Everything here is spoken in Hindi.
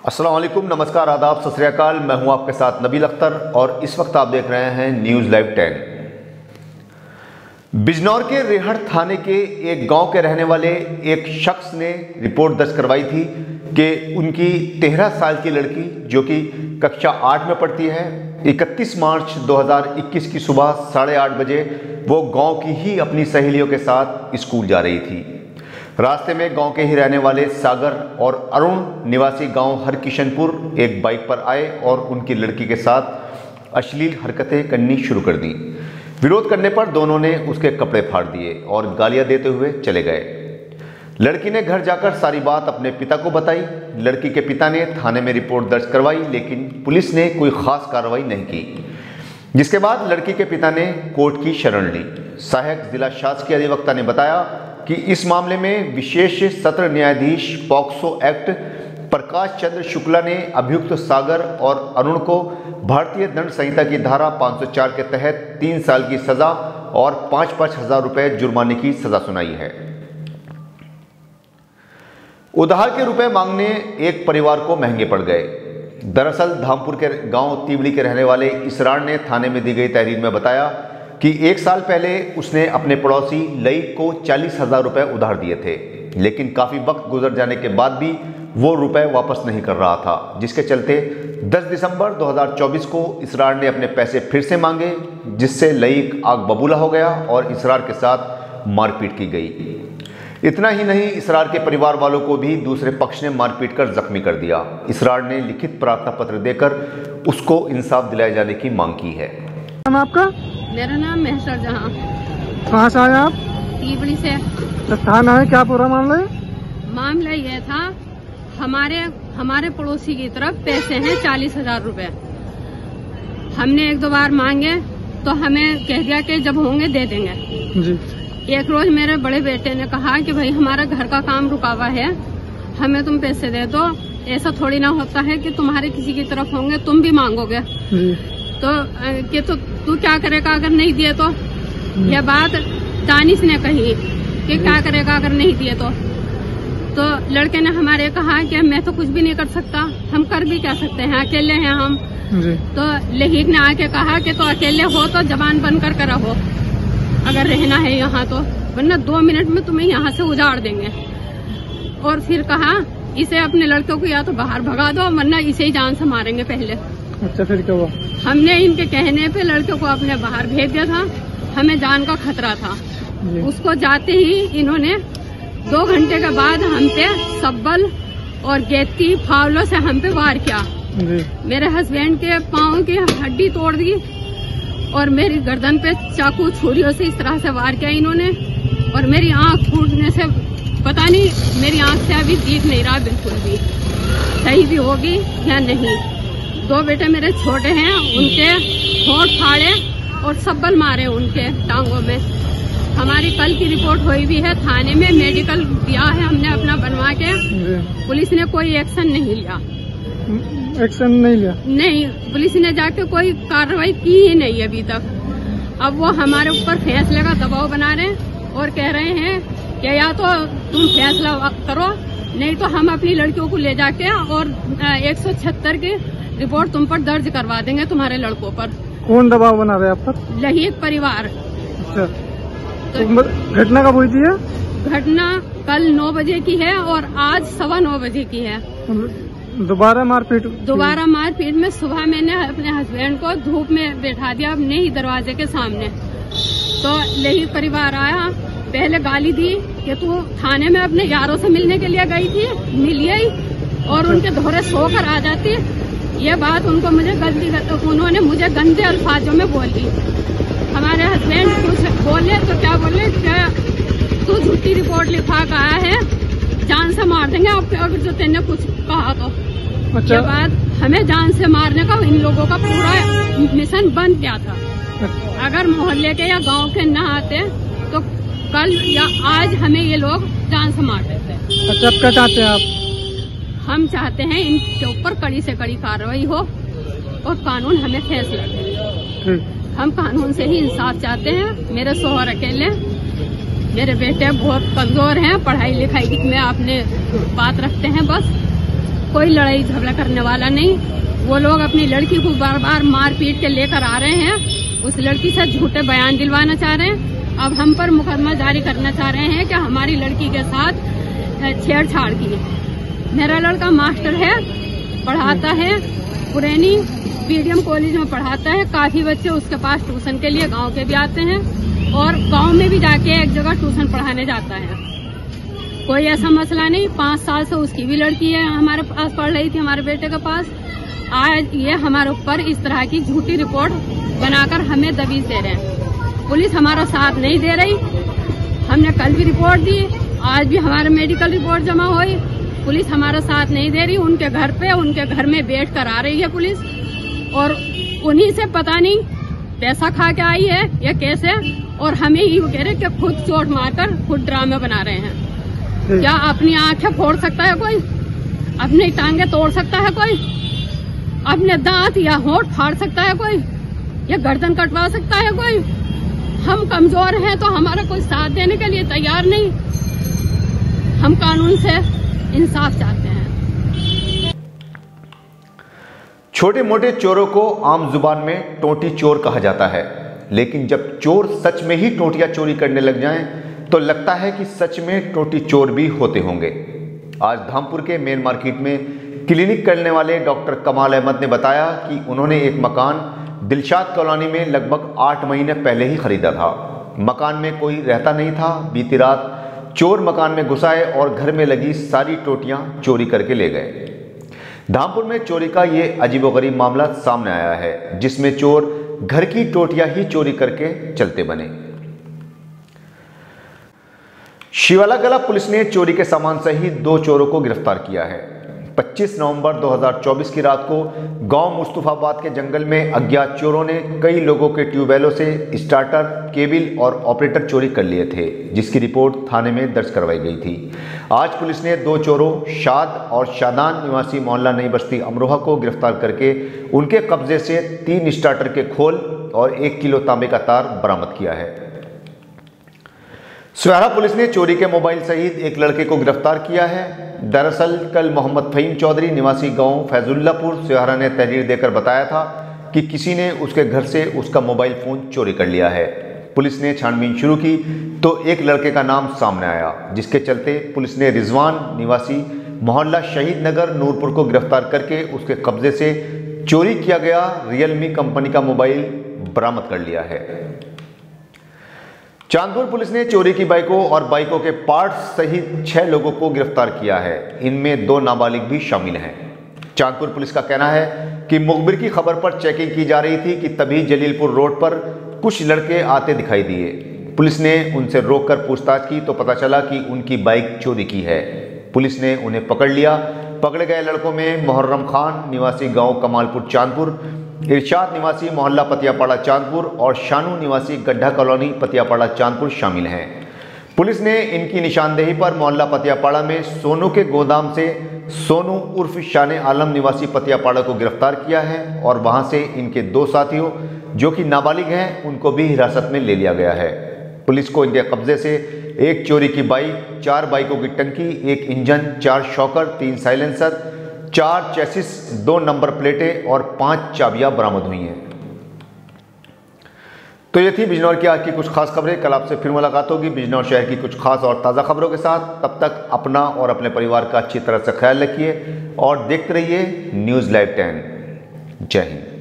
अस्सलाम वालेकुम, नमस्कार, आदाब, सत श्री अकाल। मैं हूं आपके साथ नबील अख्तर और इस वक्त आप देख रहे हैं न्यूज़ लाइव 10। बिजनौर के रेहड़ थाने के एक गांव के रहने वाले एक शख्स ने रिपोर्ट दर्ज करवाई थी कि उनकी 13 साल की लड़की जो कि कक्षा 8 में पढ़ती है, 31 मार्च 2021 की सुबह 8:30 बजे वो गांव की ही अपनी सहेलियों के साथ स्कूल जा रही थी। रास्ते में गांव के ही रहने वाले सागर और अरुण निवासी गांव हरकिशनपुर एक बाइक पर आए और उनकी लड़की के साथ अश्लील हरकतें करनी शुरू कर दी। विरोध करने पर दोनों ने उसके कपड़े फाड़ दिए और गालियां देते हुए चले गए। लड़की ने घर जाकर सारी बात अपने पिता को बताई। लड़की के पिता ने थाने में रिपोर्ट दर्ज करवाई, लेकिन पुलिस ने कोई खास कार्रवाई नहीं की, जिसके बाद लड़की के पिता ने कोर्ट की शरण ली। सहायक जिला शासकीय अधिवक्ता ने बताया कि इस मामले में विशेष सत्र न्यायाधीश पॉक्सो एक्ट प्रकाश चंद्र शुक्ला ने अभियुक्त सागर और अरुण को भारतीय दंड संहिता की धारा 504 के तहत 3 साल की सजा और 5-5 हजार रुपए जुर्माने की सजा सुनाई है। उधार के रुपए मांगने एक परिवार को महंगे पड़ गए। दरअसल धामपुर के गांव तीवड़ी के रहने वाले इसरार ने थाने में दी गई तहरीर में बताया कि 1 साल पहले उसने अपने पड़ोसी लईक को 40,000 रुपए उधार दिए थे, लेकिन काफ़ी वक्त गुजर जाने के बाद भी वो रुपए वापस नहीं कर रहा था, जिसके चलते 10 दिसंबर 2024 को इसरार ने अपने पैसे फिर से मांगे, जिससे लईक आग बबूला हो गया और इसरार के साथ मारपीट की गई। इतना ही नहीं, इसरार के परिवार वालों को भी दूसरे पक्ष ने मारपीट कर जख्मी कर दिया। इसरार ने लिखित प्रार्थना पत्र देकर उसको इंसाफ दिलाए जाने की मांग की है। नाम आपका? मेरा नाम महसर जहां। कहाँ से आए आप? तीवड़ी से। तो थाना है, क्या पूरा मामला है? मामला यह था, हमारे पड़ोसी की तरफ पैसे हैं 40,000 रुपए। हमने 1-2 बार मांगे तो हमें कह दिया कि जब होंगे दे देंगे जी। एक रोज मेरे बड़े बेटे ने कहा कि भाई हमारा घर का काम रुका हुआ है, हमें तुम पैसे दे दो। ऐसा थोड़ी ना होता है कि तुम्हारे किसी की तरफ होंगे तुम भी मांगोगे जी। तो तू क्या करेगा अगर नहीं दिए तो? यह बात दानिश ने कही कि क्या करेगा अगर नहीं दिए तो लड़के ने हमारे कहा कि मैं तो कुछ भी नहीं कर सकता, हम कर भी क्या सकते हैं, अकेले हैं हम जी। तो लहीक ने आके कहा कि तो अकेले हो तो जबान बंद कर रहो अगर रहना है यहाँ तो, वरना 2 मिनट में तुम्हें यहाँ से उजाड़ देंगे। और फिर कहा इसे अपने लड़कों को या तो बाहर भगा दो, वरना इसे ही जान से मारेंगे पहले। अच्छा, फिर क्या हुआ? हमने इनके कहने पे लड़के को अपने बाहर भेज दिया था, हमें जान का खतरा था। उसको जाते ही इन्होंने 2 घंटे के बाद हम पे सब्बल और गेती फावलों से हम पे वार किया जी। मेरे हस्बैंड के पाँव की हड्डी तोड़ दी और मेरी गर्दन पे चाकू छुरियों से इस तरह से वार किया इन्होंने। और मेरी आंख फूटने से पता नहीं, मेरी आंख से अभी दिख नहीं रहा बिल्कुल भी, सही भी होगी या नहीं। 2 बेटे मेरे छोटे हैं, उनके होंठ फाड़े और सब्बल मारे उनके टांगों में। हमारी कल की रिपोर्ट हुई भी है थाने में, मेडिकल दिया है हमने अपना बनवा के। पुलिस ने कोई एक्शन नहीं लिया। एक्शन नहीं लिया? नहीं, पुलिस ने जाके कोई कार्रवाई की ही नहीं अभी तक। अब वो हमारे ऊपर फैसले का दबाव बना रहे हैं और कह रहे हैं कि या तो तुम फैसला करो, नहीं तो हम अपनी लड़कियों को ले जाके और 176 की रिपोर्ट तुम पर दर्ज करवा देंगे, तुम्हारे लड़कों पर। कौन दबाव बना रहे हैं आप पर? लहीक परिवार। अच्छा, तो घटना कब हुई थी? घटना कल 9 बजे की है और आज 9:15 बजे की है। दोबारा मारपीट? दोबारा मारपीट में सुबह मैंने अपने हस्बैंड को धूप में बैठा दिया अपने ही दरवाजे के सामने, तो लहीक परिवार आया, पहले गाली दी कि तू थाने में अपने यारों से मिलने के लिए गई थी, मिली आई और उनके दोहरे सोकर आ जाती। ये बात उन्होंने मुझे गंदे अल्फाजों में बोल दी। हमारे हस्बैंड कुछ बोले तो क्या बोले, तू झूठी रिपोर्ट लिखा कहा है, जान से मार देंगे आपके अगर जो तेने कुछ कहा तो। अच्छा। ये बात हमें जान से मारने का इन लोगों का पूरा मिशन बन गया था। अगर मोहल्ले के या गांव के न आते तो कल या आज हमें ये लोग जान से मार देते। अच्छा, अब क्या चाहते हैं आप? हम चाहते हैं इनके ऊपर कड़ी से कड़ी कार्रवाई हो और कानून हमें फैसला दे। हम कानून से ही इंसाफ चाहते हैं। मेरे शोहर अकेले, मेरे बेटे बहुत कमजोर हैं, पढ़ाई लिखाई में अपने बात रखते हैं बस। कोई लड़ाई झगड़ा करने वाला नहीं। वो लोग अपनी लड़की को बार बार मार पीट के लेकर आ रहे हैं। उस लड़की से झूठे बयान दिलवाना चाह रहे हैं। अब हम पर मुकदमा जारी करना चाह रहे हैं कि हमारी लड़की के साथ छेड़छाड़ की। मेरा लड़का मास्टर है, पढ़ाता है, पुरानी पीडीएम कॉलेज में पढ़ाता है। काफी बच्चे उसके पास ट्यूशन के लिए गांव के भी आते हैं और गांव में भी जाके एक जगह ट्यूशन पढ़ाने जाता है। कोई ऐसा मसला नहीं। 5 साल से उसकी भी लड़की है, हमारे पास पढ़ रही थी, हमारे बेटे के पास। आज ये हमारे ऊपर इस तरह की झूठी रिपोर्ट बनाकर हमें दबीज दे रहे हैं। पुलिस हमारा साथ नहीं दे रही। हमने कल भी रिपोर्ट दी, आज भी हमारा मेडिकल रिपोर्ट जमा हुई। पुलिस हमारा साथ नहीं दे रही। उनके घर पे, उनके घर में बैठ कर आ रही है पुलिस, और उन्हीं से पता नहीं पैसा खा के आई है या कैसे। और हमें ही कह रहे कि खुद चोट मारकर खुद ड्रामे बना रहे हैं। क्या अपनी आंखें फोड़ सकता है कोई? अपनी टांगे तोड़ सकता है कोई? अपने दांत या होंठ फाड़ सकता है कोई? या गर्दन कटवा सकता है कोई? हम कमजोर हैं तो हमारा कोई साथ देने के लिए तैयार नहीं। हम कानून से इंसाफ चाहते हैं। छोटे मोटे चोरों को आम जुबान में टोंटी चोर कहा जाता है, लेकिन जब चोर सच में ही टोंटियां चोरी करने लग जाएं तो लगता है कि सच में टोंटी चोर भी होते होंगे। आज धामपुर के मेन मार्केट में क्लिनिक करने वाले डॉक्टर कमाल अहमद ने बताया कि उन्होंने एक मकान दिलशाद कॉलोनी में लगभग 8 महीने पहले ही खरीदा था। मकान में कोई रहता नहीं था। बीती रात चोर मकान में घुस आए और घर में लगी सारी टोंटियां चोरी करके ले गए। धामपुर में चोरी का ये अजीबोगरीब मामला सामने आया है, जिसमें चोर घर की टोंटियां ही चोरी करके चलते बने। शिवाला कला पुलिस ने चोरी के सामान सहित 2 चोरों को गिरफ्तार किया है। 25 नवंबर 2024 की रात को गांव मुस्तफाबाद के जंगल में अज्ञात चोरों ने कई लोगों के ट्यूबवेलों से स्टार्टर, केबिल और ऑपरेटर चोरी कर लिए थे, जिसकी रिपोर्ट थाने में दर्ज करवाई गई थी। आज पुलिस ने 2 चोरों शाद और शादान निवासी मोहल्ला नई बस्ती अमरोहा को गिरफ्तार करके उनके कब्जे से 3 स्टार्टर के खोल और 1 किलो तांबे का तार बरामद किया है। सुहारा पुलिस ने चोरी के मोबाइल सहित एक लड़के को गिरफ्तार किया है। दरअसल कल मोहम्मद फहीम चौधरी निवासी गांव फैजुल्लापुर सुहारा ने तहरीर देकर बताया था कि किसी ने उसके घर से उसका मोबाइल फ़ोन चोरी कर लिया है। पुलिस ने छानबीन शुरू की तो एक लड़के का नाम सामने आया, जिसके चलते पुलिस ने रिजवान निवासी मोहल्ला शहीद नगर नूरपुर को गिरफ्तार करके उसके कब्जे से चोरी किया गया रियलमी कंपनी का मोबाइल बरामद कर लिया है। चांदपुर पुलिस ने चोरी की बाइकों और बाइकों के पार्ट्स सहित 6 लोगों को गिरफ्तार किया है। इनमें 2 नाबालिग भी शामिल हैं। चांदपुर पुलिस का कहना है कि मुखबिर की खबर पर चेकिंग की जा रही थी कि तभी जलीलपुर रोड पर कुछ लड़के आते दिखाई दिए। पुलिस ने उनसे रोककर पूछताछ की तो पता चला कि उनकी बाइक चोरी की है। पुलिस ने उन्हें पकड़ लिया। पकड़े गए लड़कों में मुहर्रम खान निवासी गांव कमालपुर चांदपुर, इरशाद निवासी मोहल्ला पतियापाड़ा चांदपुर और शानू निवासी गड्ढा कॉलोनी पतियापाड़ा चांदपुर शामिल हैं। पुलिस ने इनकी निशानदेही पर मोहल्ला पतियापाड़ा में सोनू के गोदाम से सोनू उर्फ शान आलम निवासी पतियापाड़ा को गिरफ्तार किया है और वहां से इनके 2 साथियों जो कि नाबालिग हैं उनको भी हिरासत में ले लिया गया है। पुलिस को इनके कब्जे से 1 चोरी की बाइक, 4 बाइकों की टंकी, 1 engine, 4 shocker, 3 silencer, 4 chassis, 2 number प्लेटें और 5 चाबियां बरामद हुई हैं। तो ये थी बिजनौर की आज की कुछ खास खबरें। कल आपसे फिर मुलाकात होगी बिजनौर शहर की कुछ खास और ताज़ा खबरों के साथ। तब तक अपना और अपने परिवार का अच्छी तरह से ख्याल रखिए और देखते रहिए न्यूज़ लाइव 10। जय हिंद।